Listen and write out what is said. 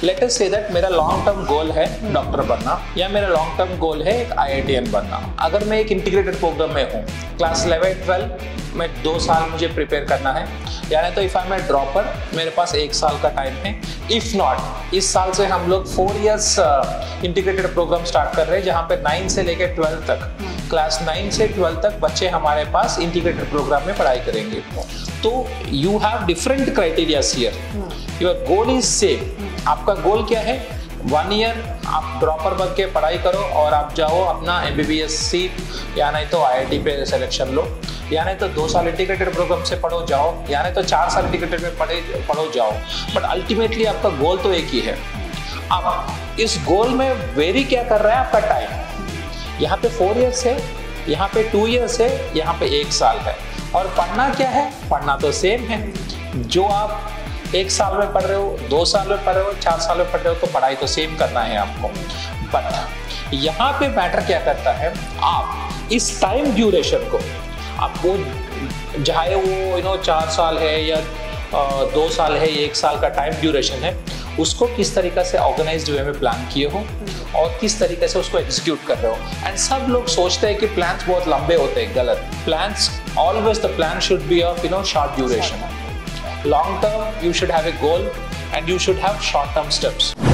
Let us say that मेरा long term goal है doctor बनना, या मेरा लॉन्ग टर्म गोल है एक IITian बनना। अगर मैं एक इंटीग्रेटेड प्रोग्राम में हूँ, क्लास 11-12 में 2 साल मुझे प्रिपेयर करना है, यानी तो if I am a dropper मेरे पास 1 साल का टाइम है। इफ नॉट, इस साल से हम लोग 4 इयर्स इंटीग्रेटेड प्रोग्राम स्टार्ट कर रहे हैं, जहाँ पे 9 से लेकर 12 तक, क्लास 9 से 12 तक बच्चे हमारे पास इंटीग्रेटेड प्रोग्राम में पढ़ाई करेंगे। तो you have different criterias here, your goal is same. आपका गोल क्या है? 1 ईयर आप ड्रॉपर बन के पढ़ाई करो और आप जाओ अपना MBBS सीट, या नहीं तो IIT पे सिलेक्शन लो, या नहीं तो 2 साल इंटीग्रेटेड प्रोग्राम से पढ़ो जाओ, या नहीं तो 4 साल इंटीग्रेटेड में पढ़ो जाओ। बट अल्टीमेटली आपका गोल तो एक ही है। अब इस गोल में वेरी क्या कर रहा है आपका टाइम? यहाँ पे 4 इयर्स है, यहाँ पे 2 इयर्स है, यहाँ पे 1 साल है। और पढ़ना क्या है? पढ़ना तो सेम है। जो आप 1 साल में पढ़ रहे हो, 2 साल में पढ़ रहे हो, 4 साल में पढ़ रहे हो, तो पढ़ाई तो सेम करना है आपको। बट यहाँ पे मैटर क्या करता है, आप इस टाइम ड्यूरेशन को, आपको चाहे वो 4 साल है या 2 साल है, 1 साल का टाइम ड्यूरेशन है, उसको किस तरीके से ऑर्गेनाइज्ड वे में प्लान किए हो और किस तरीके से उसको एग्जीक्यूट कर रहे हो। एंड सब लोग सोचते हैं कि प्लान्स बहुत लंबे होते हैं, गलत। Plans always the plan should be of short duration. Long term, you should have a goal and you should have short term steps.